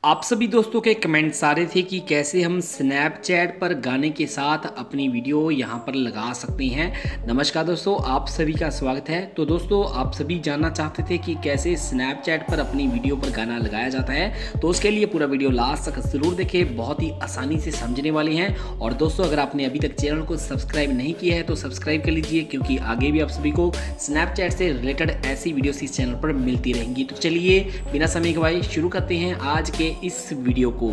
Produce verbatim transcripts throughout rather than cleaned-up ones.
आप सभी दोस्तों के कमेंट्स आ रहे थे कि कैसे हम स्नैपचैट पर गाने के साथ अपनी वीडियो यहाँ पर लगा सकते हैं। नमस्कार दोस्तों, आप सभी का स्वागत है। तो दोस्तों, आप सभी जानना चाहते थे कि कैसे स्नैपचैट पर अपनी वीडियो पर गाना लगाया जाता है, तो उसके लिए पूरा वीडियो लास्ट तक जरूर देखें, बहुत ही आसानी से समझने वाले हैं। और दोस्तों, अगर आपने अभी तक चैनल को सब्सक्राइब नहीं किया है तो सब्सक्राइब कर लीजिए, क्योंकि आगे भी आप सभी को स्नैपचैट से रिलेटेड ऐसी वीडियोस इस चैनल पर मिलती रहेंगी। तो चलिए बिना समय गवाए शुरू करते हैं आज के इस वीडियो को।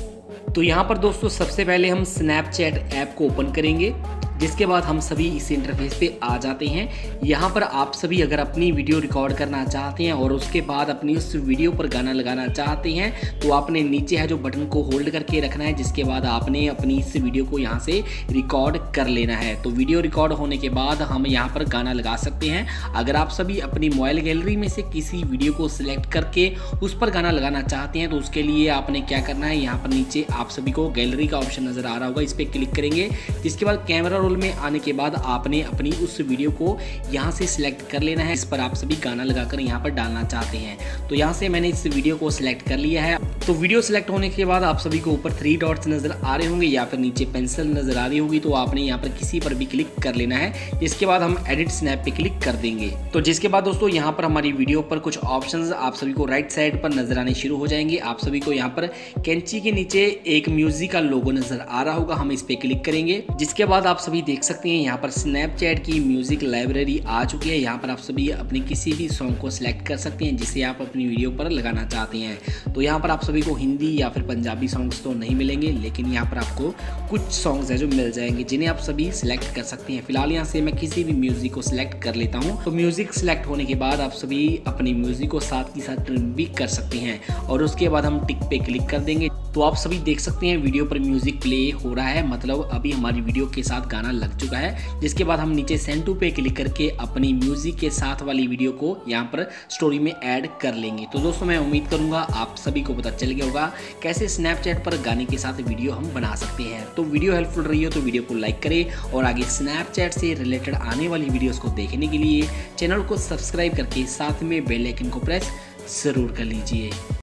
तो यहाँ पर दोस्तों सबसे पहले हम स्नैपचैट ऐप को ओपन करेंगे, जिसके बाद हम सभी इस इंटरफेस पे आ जाते हैं। यहाँ पर आप सभी अगर अपनी वीडियो रिकॉर्ड करना चाहते हैं और उसके बाद अपनी उस वीडियो पर गाना लगाना चाहते हैं, तो आपने नीचे है जो बटन को होल्ड करके रखना है, जिसके बाद आपने अपनी इस वीडियो को यहाँ से रिकॉर्ड कर लेना है। तो वीडियो रिकॉर्ड होने के बाद हम यहाँ पर गाना लगा सकते हैं। अगर आप सभी अपनी मोबाइल गैलरी में से किसी वीडियो को सिलेक्ट करके उस पर गाना लगाना चाहते हैं, तो उसके लिए आपने क्या करना है, यहाँ पर नीचे आप सभी को गैलरी का ऑप्शन नजर आ रहा होगा, इस पर क्लिक करेंगे। जिसके बाद कैमरा रोल में आने के बाद आपने अपनी उस वीडियो को यहाँ से सिलेक्ट कर लेना है, इस पर आप सभी गाना लगाकर यहाँ पर डालना चाहते हैं। तो यहाँ से मैंने इस वीडियो को सिलेक्ट कर लिया है। तो वीडियो सिलेक्ट होने के बाद आप सभी को ऊपर थ्री डॉट्स नजर आ रहे होंगे या फिर नीचे पेंसिल नजर आ रही होगी, तो आपने यहाँ पर किसी पर भी क्लिक कर लेना है। जिसके बाद हम एडिट स्नैप पे क्लिक कर देंगे। तो जिसके बाद दोस्तों यहाँ पर हमारी वीडियो पर कुछ ऑप्शंस आप सभी को राइट साइड पर नजर आने शुरू हो जाएंगे। आप सभी को यहाँ पर कैंची के नीचे एक म्यूजिक का लोगो नजर आ रहा होगा, हम इस पे क्लिक करेंगे। जिसके बाद आप सभी देख सकते हैं यहाँ पर स्नैपचैट की म्यूजिक लाइब्रेरी आ चुकी है। यहाँ पर आप सभी अपने किसी भी सॉन्ग को सिलेक्ट कर सकते हैं जिसे आप अपनी वीडियो पर लगाना चाहते हैं। तो यहाँ पर आप सभी को हिंदी या फिर पंजाबी सॉन्ग्स तो नहीं मिलेंगे, लेकिन यहाँ पर आपको कुछ सॉन्ग्स है जो मिल जाएंगे, जिन्हें आप सभी सिलेक्ट कर सकते हैं। फिलहाल यहाँ से मैं किसी भी म्यूजिक को सिलेक्ट कर लेता हूँ। तो म्यूजिक सिलेक्ट होने के बाद आप सभी अपनी म्यूजिक को साथ ही साथ ट्रिम भी कर सकते हैं और उसके बाद हम टिक पे क्लिक कर देंगे। तो आप सभी देख सकते हैं वीडियो पर म्यूजिक प्ले हो रहा है, मतलब अभी हमारी वीडियो के साथ गाना लग चुका है। जिसके बाद हम नीचे सेंड टू पे क्लिक करके अपनी म्यूजिक के साथ वाली वीडियो को यहाँ पर स्टोरी में ऐड कर लेंगे। तो दोस्तों, मैं उम्मीद करूंगा आप सभी को पता चल गया होगा कैसे स्नैपचैट पर गाने के साथ वीडियो हम बना सकते हैं। तो वीडियो हेल्पफुल रही हो तो वीडियो को लाइक करें और आगे स्नैपचैट से रिलेटेड आने वाली वीडियोस को देखने के लिए चैनल को सब्सक्राइब करके साथ में बेल आइकन को प्रेस जरूर कर लीजिए।